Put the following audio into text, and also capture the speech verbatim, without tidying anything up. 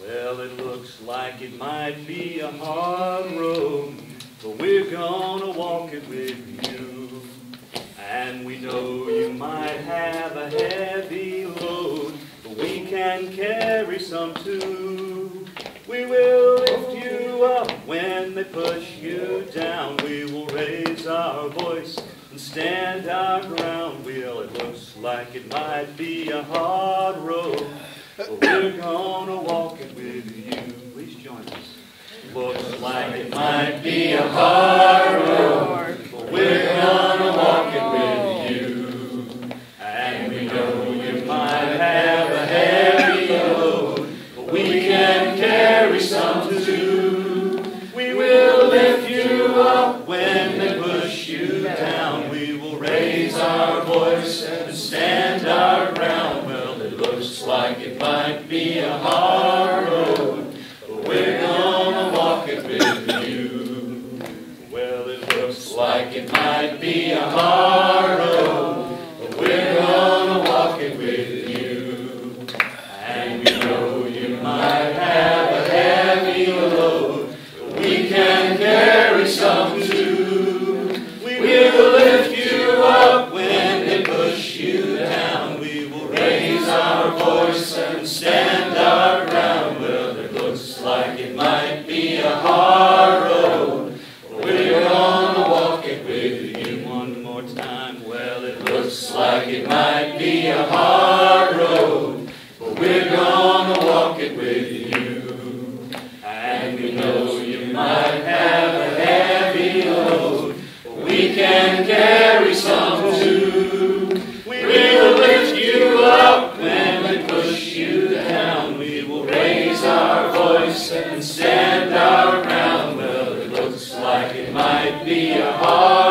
Well, it looks like it might be a hard road, but we're gonna walk it with you. And we know you might have a heavy load, but we can carry some too. We will lift you up when they push you down. We will raise our voice and stand our ground. Well, it looks like it might be a hard road, but we're gonna walk it with you. Please join us. Looks like it might be a hard road, but we're gonna walk it with you. And we know you might have a heavy load, but we can carry some too. We will lift you up when they push you down. We will raise our voice and stand our ground. Well, it looks like it might be a hard road, but we're gonna walk it with you. Well, it looks like it might be a hard road, but we're gonna walk it with you. And we know you might have a heavy load, but we can carry some too. We will lift you up when they push you down. We will raise our voice and stand our ground. Well, it looks like it might be a hard road, but we're gonna walk it with you. One more time. Well, it looks like it might be a hard road, but we're gonna walk it with you. And we know you might have a heavy load, but we can carry some too. We will lift you up when they push you down. We will raise our voice and stand our ground. Well, it looks like it might be a hard